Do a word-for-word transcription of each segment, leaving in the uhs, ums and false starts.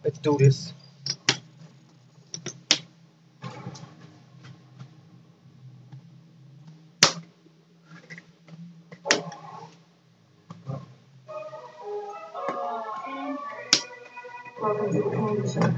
Let's do this. Welcome to the Candy Show.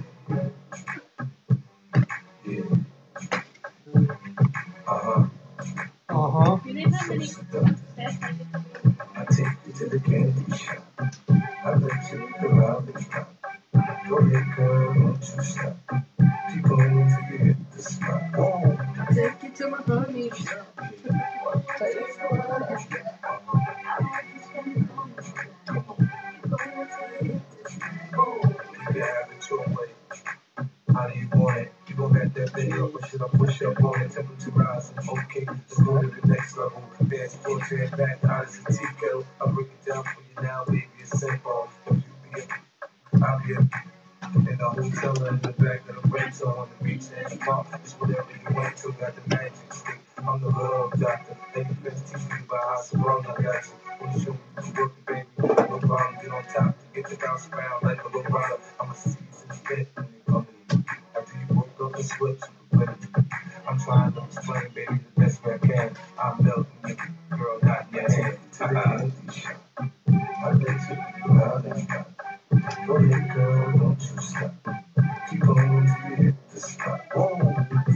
Uh-huh. Uh-huh. You didn't have any success. I take you to the candy shop. I let you around the top. Go ahead, girl, don't you stop. Keep going till you hit the spot. Whoa. I take you to my honey shop. Taste the water. I like you spend it on me. Go till you hit the spot. You can have it your way. How do you want it? You gon' get that thing up, or should I push up on it? Temperature rising, okay, let's go to the next level. Dance floor to your back, hot as a tea kettle. I'll break it down for you now, baby, it's simple. If you be a, I'll be a, in the hotel or in the back of the rental on the beach and the park. It's whatever you want to, got the magic stick. I'm the love doctor, they can best teach you about how to run, I got you. When you show me you working, baby, no problem, get on top. Get the bounce around like a little brother. I'm a seasoned vet when it comes to after you woke up and sweat, you can play. I'm trying to explain, baby, the best way I can. I'm melting you, girl, not your hand. To the candy shop. I let you around and stop. Go ahead, girl, don't you stop. Keep going till you hit the spot. Whoa.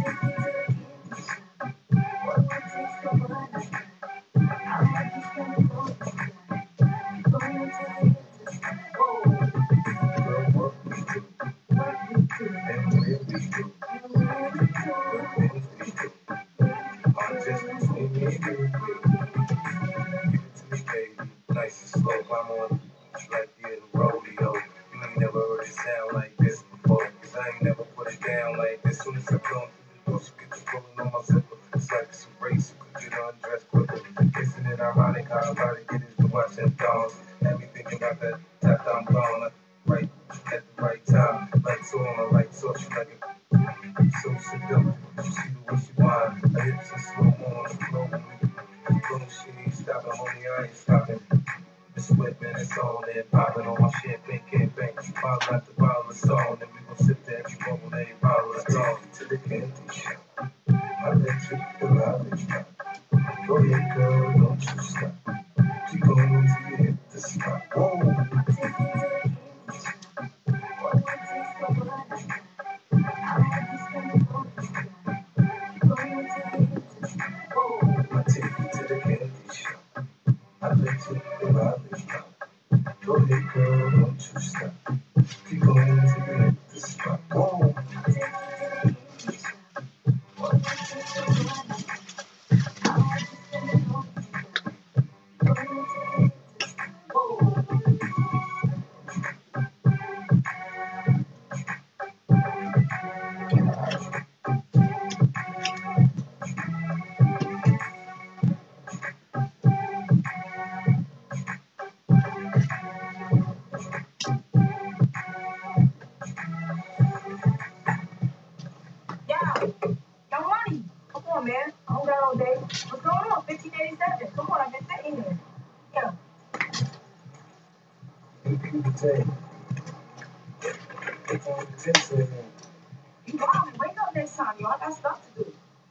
Girl, what we do, and where we do, the things we do, are just between me and you. Give it to me, baby, nice and slow. I'm on like you in a rodeo. You ain't never heard it sound like this before. Cause I ain't never put it down like this. Soon as I come through the door, you get the pulling on my zipper. It's like it's a race, you could get undressed quicker. Isn't it ironic how ironic it is to watch them dogs? Have me thinking about that after I'm gone. Like, right at the right time. Lights on, lights off, she like it. So seductive, you see the way she whine. Her hips are slow on the floor when we go. She ain't stopping, homie, I ain't stopping. This sweat, man, it's on and popping on my champagne campaign. Bottle after bottle of song, and we gon' sip that every bubble, every bottle is gone. To the candy shop, I let you go out and stop. Go ahead, girl, don't you stop. Keep going till you hit the spot. Whoa. I take you to the candy shop. I let you go out and stop. Go ahead, girl, don't you stop. Keep going till you hit the spot. Whoa. Yeah, young money. Come on, man. I don't got all day. What's going on? fifteen eighty-seven. Come on, I've been sitting here. Yeah. Hey, people say, it's on the tip say, You wildin'. Wake up next time, yo. I got stuff to do.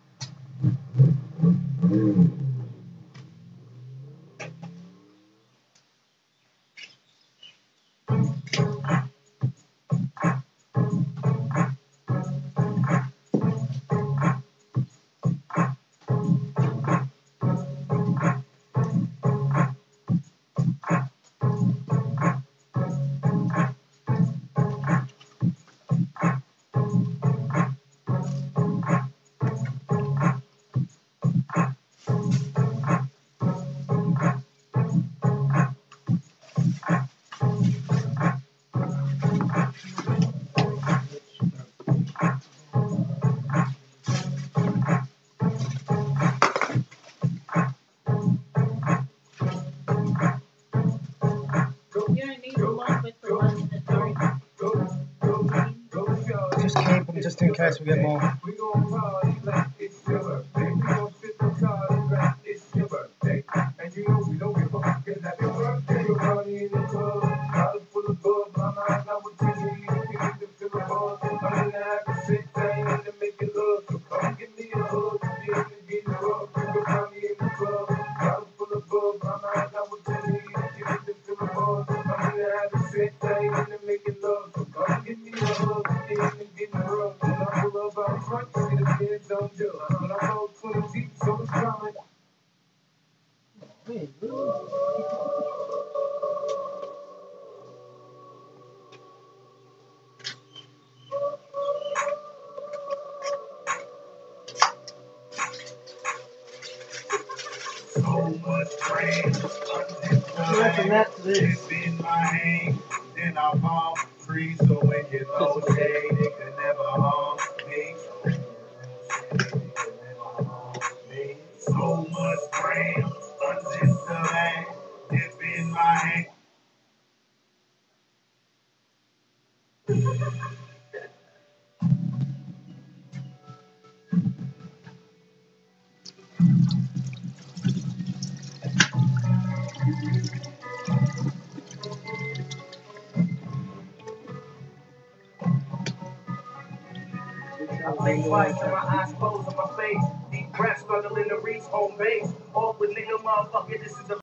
You don't need a lot with the one in the dark. Just keep them just in case we get more. We gon' party like it's your birthday. We gon' sit the party like it's your birthday. And you know we don't give a fuck. It's like your birthday. We're party in the club. Bottle full of bug. My mind, I would tell you. said I ain't into making love. So come give me a hug. They ain't even getting rough. When I pull up out front, you see the kids on jump. When I roll twenty deep, so it's coming. Wait, really? So much rain, You went from that to this. in my hand. Then I fall free, so when you know shade, it can never harm me. So much rain, until the land, it's in my hand. I think twice till my eyes close on my face. Deep breath, struggling to reach home base. Off with nigga, motherfucker, this is a